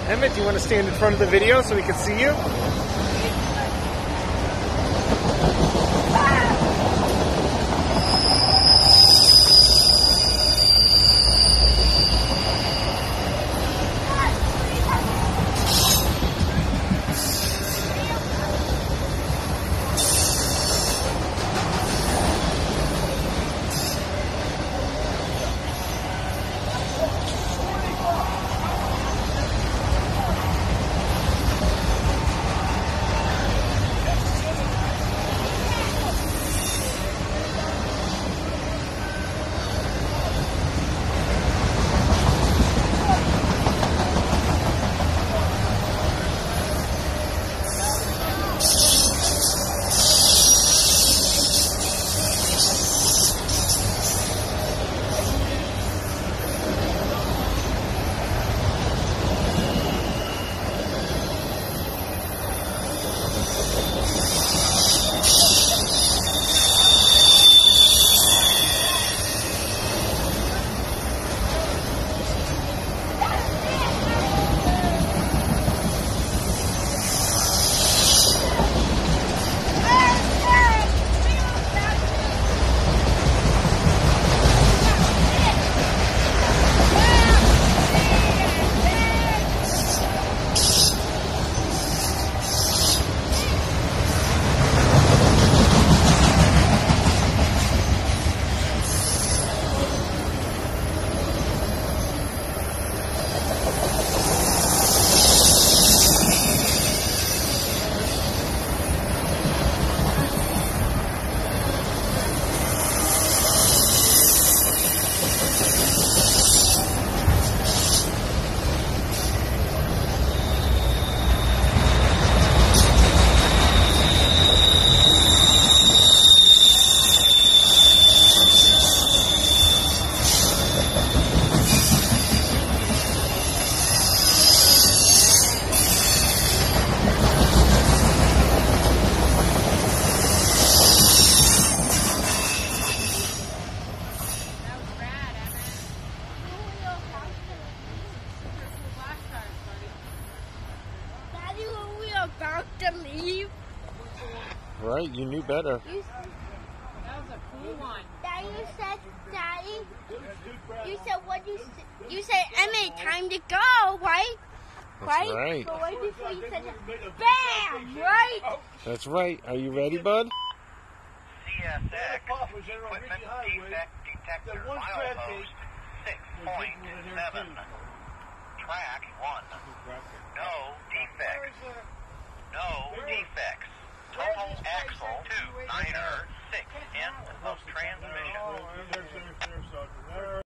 Emmett, do you want to stand in front of the video so we can see you? About to leave. Right, you knew better. That was a cool one. Daddy, you said what you said, Emma, time to go, right? That's right. But right before you said bam, right? That's right. Are you ready, bud? CSX equipment defect detector milepost 6.7. Track 1. No defects. No defects. Total axle 2, 9er, 6 end of transmission.